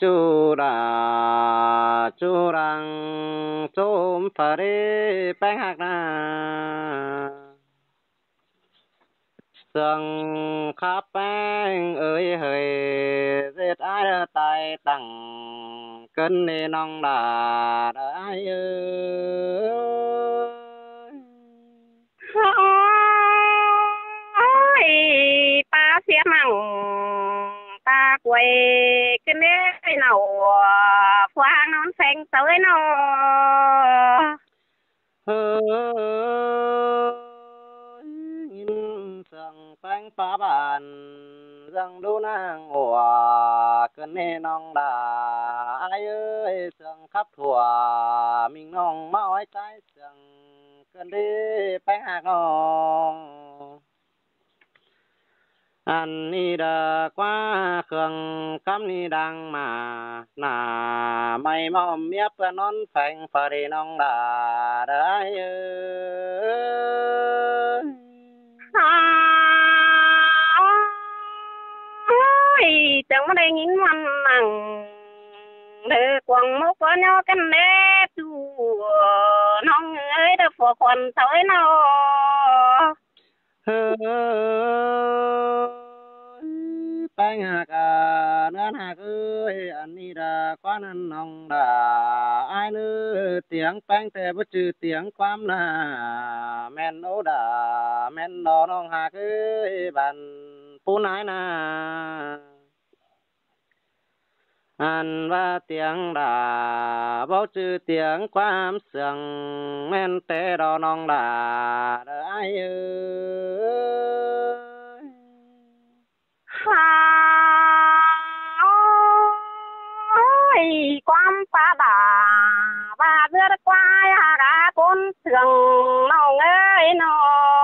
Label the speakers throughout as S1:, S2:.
S1: chu đà chu đăng chôm phật đi bánh hạt na sương khắp bánh ơi hơi giết ai tay tặng cân đi nong đà ai ơi
S2: ôi ta xiết măng ta quay cái nế nào khoang non xanh tới nó
S1: nhìn sương bánh phá bàn răng đu nang ủa cân đi nong đà ai ơi sương khắp thùa mình nong máu ai trái sương cân đi bánh hạt nong anh đi đờ qua khương cắm đi đang mà nà mày mòm miếp non phanh phà đi nong đà đấy
S2: ôi chẳng có đây nhìn măng măng để quăng mốc có nhau cái nế chu nong ơi được phổ quần tới nó
S1: bánh hạt nên hạt ơi anh đi đà qua nên nong đà ai nữa tiếng bánh tè bất trừ tiếng quam nà men ố đà men đò nong hạt ơi bàn phun ái nà anh và tiếng đà bao trừ tiếng quam sương men tè đò nong đà ai ơi
S2: ôi quan pa đà ba đưa qua ra con thường nó ơi nó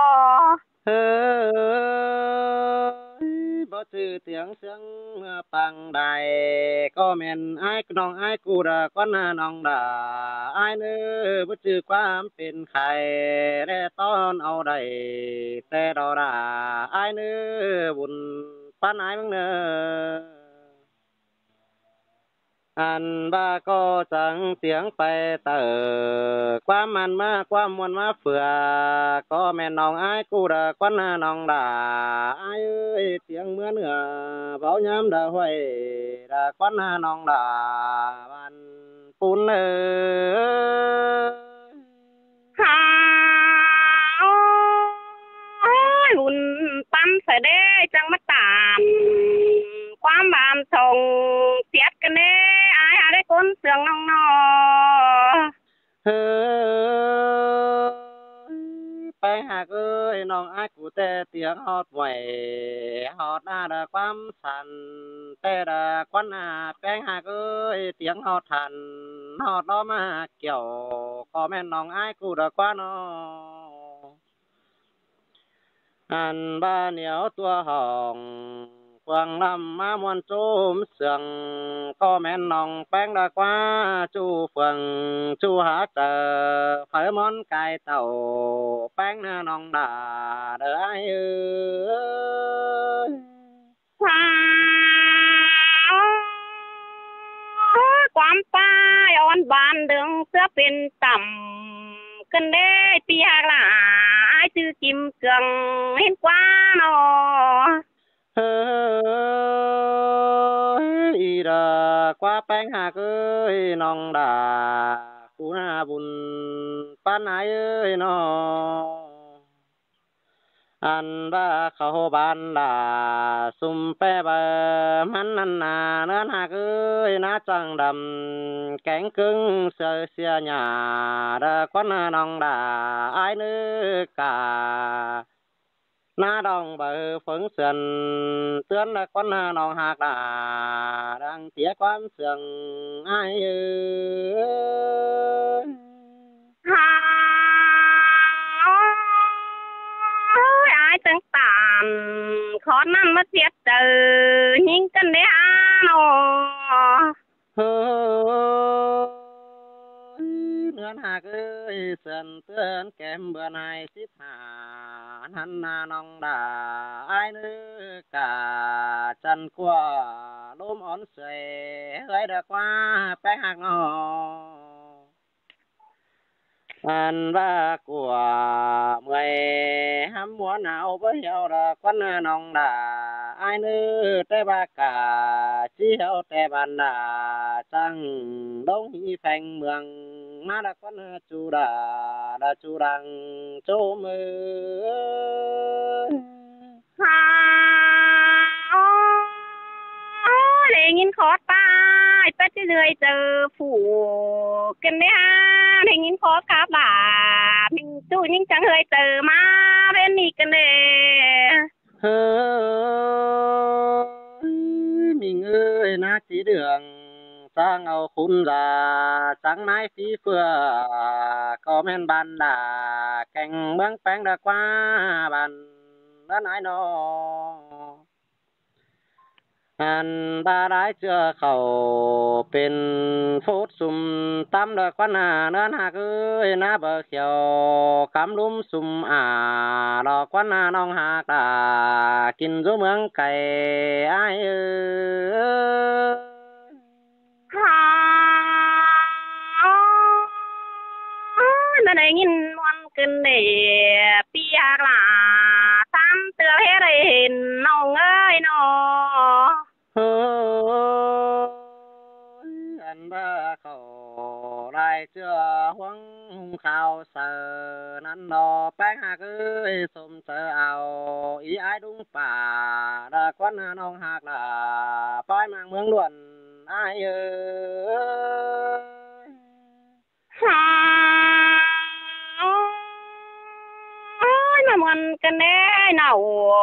S1: bao trừ tiếng sương bằng đài có men ai nong ai cu đà con nong đà ai nữa bao trừ quamเป็นไข่ได้ตอนเอาได้แต่ดอดาai nữaบุญปั้นaiมึงเนอanh ba có chẳng tiếng bay tờ qua man ma qua muôn ma phừa có mẹ nòng ai cu đà quan nòng đà ai ơi tiếng mưa nữa báo nhám đà hoài đà quan nòng đà ban phun ơi
S2: ôi hùn pan phải đê chẳng mất tạm quan bàn sông tiết cái nế ai à đấy con sương nong nó
S1: bánh hạt ơi nong ai cụ tê tiếng hót quẩy hót đà quam sàn tê đà quan bánh hạt ơi tiếng hót hẳn hót đó mà kiểu có men nong ai cụ đà quan nó anh ba nhiêu tua hồng quang năm má muôn chôm sương có men nong bánh đà qua chu phường chu hát tờ phải món cài tàu bánh nong đà đỡ ai ơi
S2: quan pa on bàn đường xưa bên tầm cân đê tia là ai tư kim cường lên qua nó
S1: ý đà qua bánh hạt ơi nong đà cú na bùn pan ai ơi nó anh ba khâu ban đà sum pe bờ man năn nà nơn hạt ơi ná trăng đầm cánh cứng sơ xia nhà đà quán nong đà ai nữa cả na đồng bờ phấn sườn tướng là con nong hạt đà đang tía quan sườn ai ơi
S2: ai từng tàn khó năm mất thiết từ những cân đế nó
S1: nương hạt ơi sườn tướng kèm bữa nay xít hà hắn nong đà ai nữa cả chân qua đốm ón sưởi hơi đã qua bé hạc nó anh ba của mười hăm múa nào với nhau là quan nòng đà ai nữ tê ba cả chỉ hiểu tê bàn đà chẳng đông hi phanh mường má đã quan chu đà chu đằng chỗ mơ
S2: để nhìn khó ta ta chỉ lười chờ phủ cần đấy ha để nhìn khó cá bà mình tu những chẳng hơi chờ mà bên đi cần đấy
S1: mình ơi na chỉ đường sang ao khun già sáng nay phi phừa có men bàn đà cành bướng bánh đã qua bàn đã nói nó anh ba đái chưa khẩuเป็นฟูดซุ่มตั้มดอกควันเนื้อหักเอ้ยน้าเบอเขียวคำลุ่มซุ่มดอกควันน้องหักกินจูเมืองไก่ไอ้เอ้
S2: ยนั่นเองยินวันกันเดียปียกล่ะตามเตือให้ได้เห็นน้องเอ้ยน้อง
S1: anh ba khẩu lại chưa hoang khao sờ nắn nọ bánh hạc ơi xôm sờ ao ý ai đúng bà đã quán nong hạc là bái mang mương luận ai ơi
S2: mà muốn cái đấy nào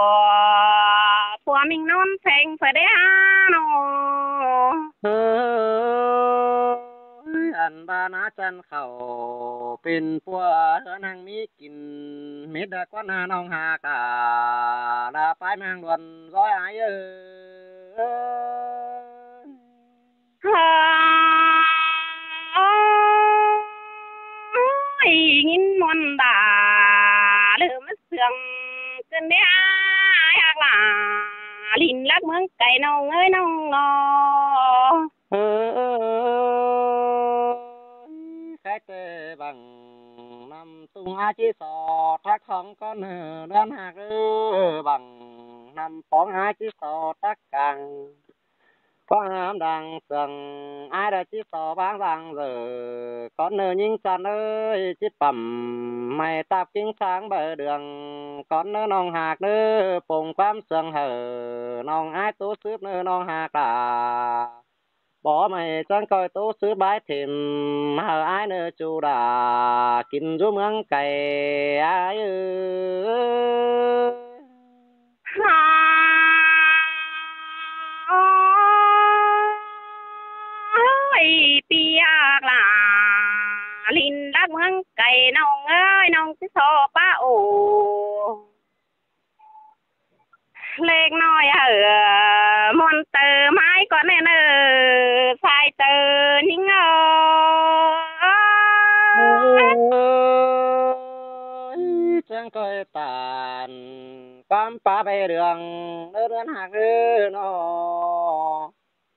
S2: của mình non phèn phải đấy nó
S1: anh ba ná chân khẩuเป็นปัวเฮือนหังมีกินมิดกว่านาน้องหากดาไปแมงดวนร้อยอาย
S2: nhìn mòn đà lửa mất sương cơn đấy hạc là lìn lắc mướn cày nông ơi nông nò
S1: khách bằng năm tung a chi sò thác không con đơn hạc bằng năm phóng a chi sò thác càng quang ám đang sừng ai đã chỉ sò báng rằng giờ con nơ nhưng chăn ơi chỉ bầm mày tạp kinh sáng bờ đường con nơ nong hạc nơ phùng quam sừng hở nong ai tố sướp nơ nong hạc bỏ mày chẳng coi tố sướp bái thềm hở ai nơ chu đà kinh rú mương cày ai
S2: bia là lìn đắc mương cày nông ơi nông chứ so ba ổ lên nói ở môn tờ mãi con nên sai tờ những
S1: chẳng coi tàn quam pa về đường đơn đơn hạc nó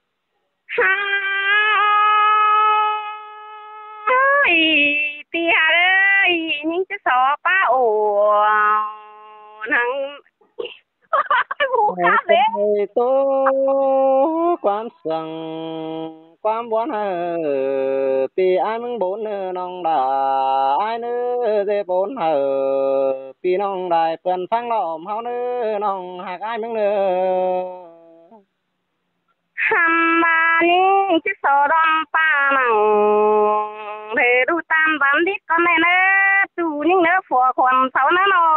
S2: tia ơi những cái sọ ba ổ nắng
S1: bố khác đấy tố quam sừng quam bốn hờ pi ai mừng bốn nong đà ai nữa dê bốn hờ pi nong đài tuần phăng lỏm hao nữa nong hạc ai mừng nữa
S2: hamba những cái sọ đom pa nằng để đu tam bám đít con này nè tu những nỡ phò còn sáu nè nó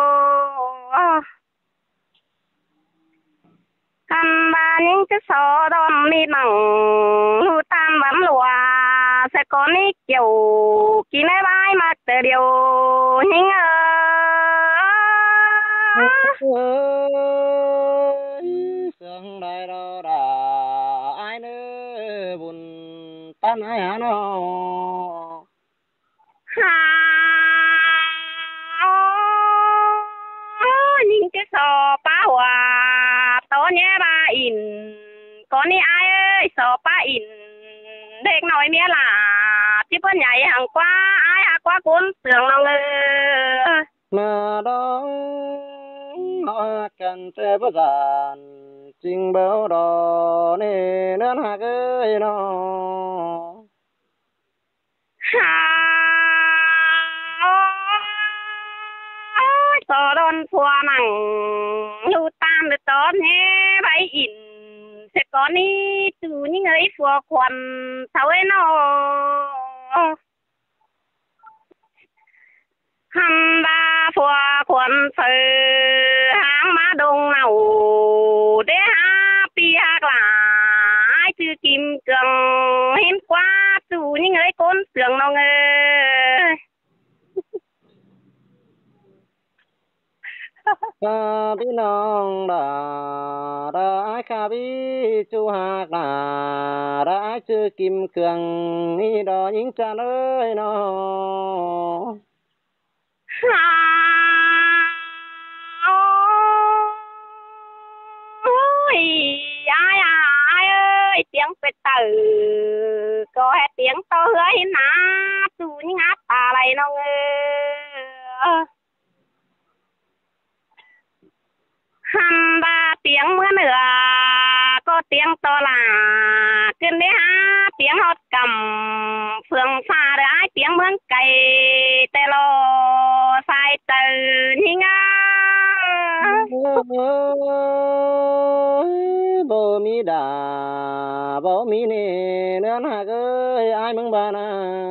S2: hamba những cái sọ đom đi nằng đu tam bám lùa sẽ có ní kiểu kí nè bài mà từ điều những
S1: sương đại đô đà ai nữa buồn tan ai hả nó
S2: những cái sò ba hòa to nhé ba in có ní ai ơi sò pa in đếch nói mía là chỉ bữa nhảy hàng qua ai hà qua cuốn tường lòng
S1: mà đó họ cần sẽ bất giản trình báo đó nè nên hạ cái nó
S2: ha sò đòn phua mằng lưu tam được tốt nhé bay in sẽ có ní từ những ấy phua quần sao ấy nó hăm ba phua quần phở hang má đông nào để ha pi hạc là ai chữ kim cường hiến qua từ những ấy con tường nó ngơ
S1: biết nong đã ai khá biết chú hạc đã ai chưa kim cường đi đó những cha ơi nó
S2: ôi ai ơi tiếngเป็ดtử có hết tiếng to hứa hiến á từ những áp tà này nó ngơ hăm ba tiếng mưa nữa có tiếng to là kinh đấy ha tiếng hót cầm phường xa đấy ai tiếng mướn cày tê lô sai từ nhinh á
S1: bố mi đà bố mi nè nữa hạc ơi ai mừng bà na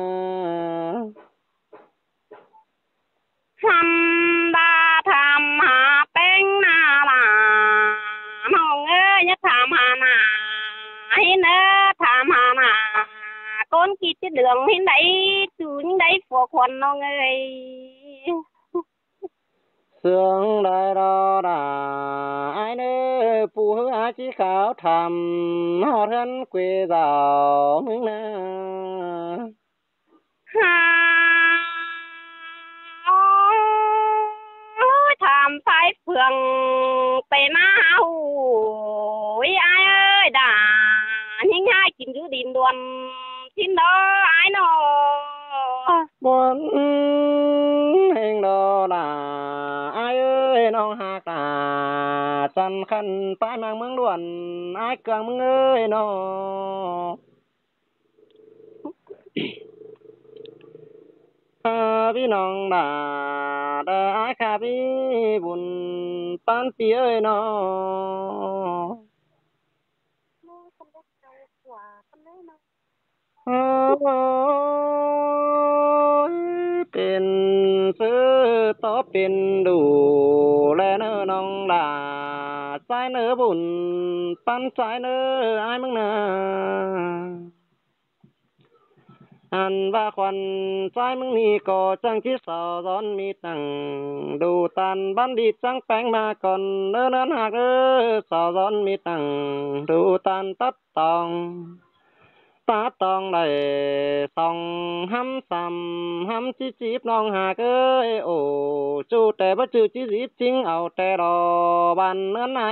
S2: hăm ba tham hà bánh na là mong ơi nhất tham hà na hay nữa tham hà na con kia chứ đường hiện đấy từ những đấy phổ khuẩn nó người
S1: sương đại đó đà ai nơ phù hư ai chỉ khảo thầm họ thân quê giàu mừng na
S2: tham phái phường tề na ôi ai ơi đã những hai kín giữ điền đoàn xin đó ai nó
S1: muốn hình đó đà ai ơi non hạc đà chân khăn tay mang mừng luận ai cường mừng ơi nóพี่น้องด่าได้อาคาพี่บุญปันปีเอ้ยน้อเป็นซื้อต่อเป็นดูแลเนื้อน้องด่าสายเนื้อบุญปันสายเนื้อไอ้มึงนะอันว่าควันใจมึงนี่ก็จังที่สอร้อนมีตังดูตันบันดีจังแปลงมาก่อนเนื้อนั้นหากสอร้อนมีตังดูตันตัดตองตัดตองได้ส่องห้ำซ้ำห้ำจีจีบน้องหากโอ้จูแต่ว่าจื้อจีจีบจริงเอาแต่รอบันเนื้อไหน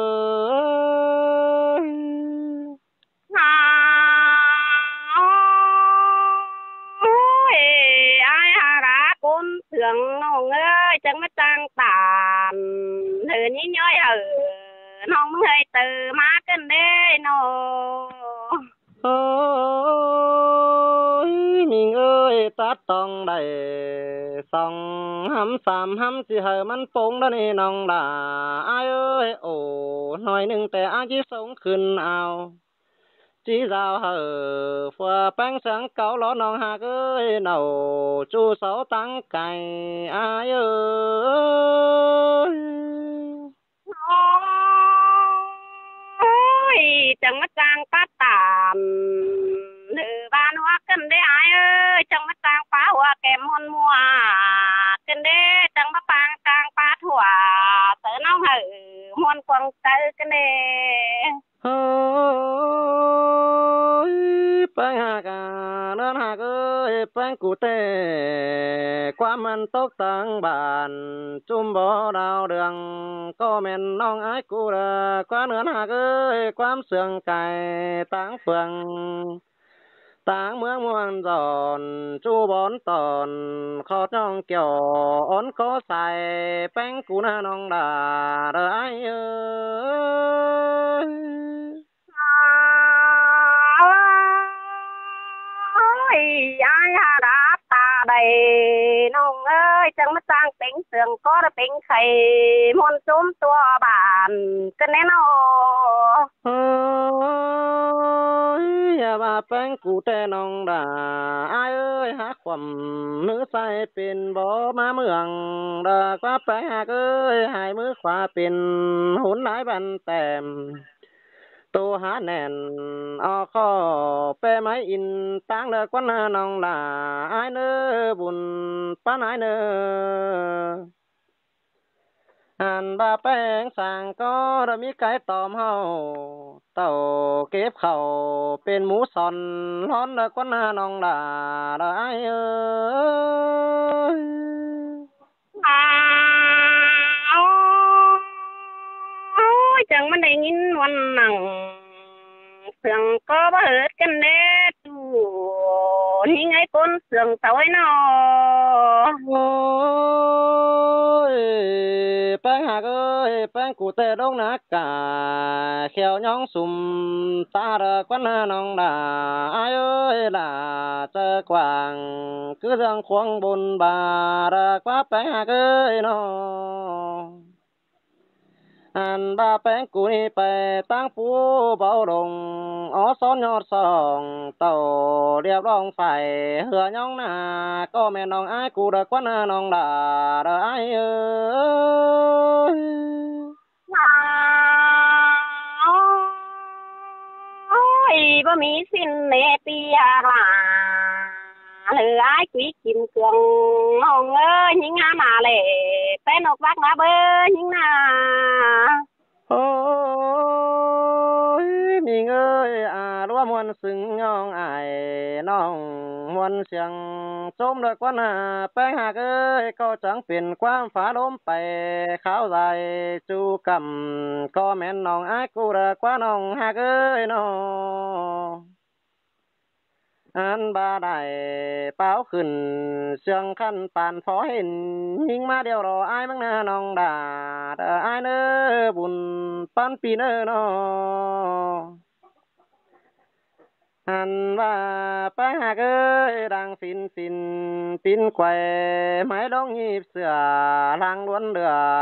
S2: ai hà ra con thường nó ơi chẳng mất trang tàn thử như nhói nó hơi từ má cân đê nó
S1: ôi mình ơi tát tòng đầy song hăm sàm hăm chỉ hờมันโป่งđóนี่น้องด่าai ơi ồ nói nưngแต่ai chỉ sốngขึ้นเอาchỉ rào hờ phở bánh sáng cáo ló nòng hạc ơi nầu chu sáu tăng cày ai ơi
S2: ôi chẳng mất trang phát tàn nữ ba hoa cân đê ai ơi chẳng mất trang phá hoa kèm hôn mua cân đê chẳng mất trang phá thua tớ nông hờ hôn quăng tớ cân đê
S1: ôi bánh hạc à nên hạc ơi bánh cụ tê quaมันตกตังบานจุ่มบ่ดาวเดืองก็แม่นน้องอายกูเด้อกว่าเหนือหากเอ้ยความเสื่องไก่ต่างเฟืองต่างเมืองม่วนจอนจูบอนตอนขอดน้องเกี่ยวอ้อนก็ใส่แป้งกูน่าน้องดาเด้ออายเอ้ย
S2: ôi ai hà đã ta đầy nông ơi chẳng mất sang tính tường có được tính thầy môn túm tua bản cái nén nó
S1: เฮ้ยอย่ามาแป้งกูแต่น้องด่าอายเอ้ยหาความมือใส่เป็นบ่มาเมืองดากว่าไปหากเอ้ยหายมือขวาเป็นหุ่นหลายบันแต้มตัวหาแน่นออข้อแปไม้อินตั้งเลิกวันน้องด่าอายเน้อบุญป้านายเน้อ หันบาแป้งสั่งก็ระมีไก่ตอมเฮาเต่าเก็บเข่าเป็นหมูสอนร้อนเด็กวันนาน้องดาได้เอ้ย
S2: ôi chẳng mà đây nhìnวันnặng sườn có bớt cái nét ni ngay con sườn tối nó
S1: โอ้ยแป้งหักเอ้ยแป้งกูแต่ดงนักกาเขียวย้องสุ่มตาเด็กวันนาน้องดาอ้ายเอ้ยล่ะเจอกวางคือเรื่องควงบุญบาเด็กว่าแป้งหักเอ้ยน้อง อันบาแป้งกุยไปตั้งปูเบาลงอ๋อซ้อนยอดสองเต่าเรียบร้องไฟเหือย่องหน้าก็แม่น้องอายกูเด็กว่าน้าน้องด่าเด้ออายเอ้ย
S2: ôi bà mỹ xin lệ tia là lừa ai quý kim cường ông ơi những nga mà lệ bé nộp bác mà bơ những na
S1: โอ้ยมีเอ้ยร่วมมวนซึ้งยองอายน้องมวนเสียงจมเด็กว่าน้าแป้งหักเอ้ยก็จังเป็นความฝาลมไปขาวใสจูกำก็แม่นน้องอายกูเด็กว่าน้องหักเอ้ยน้อง อันบาได้เป้าขึ้นเสียงขันปานพอเห็นยิงมาเดียวรออายมั้งนะน้องดาเด้ออายเน้อบุญปันปีเน้อน้ออันว่าไปหากเอ้ยดังฟินฟินปินแควไม้ดองหีบเสือทางล้วนเดือ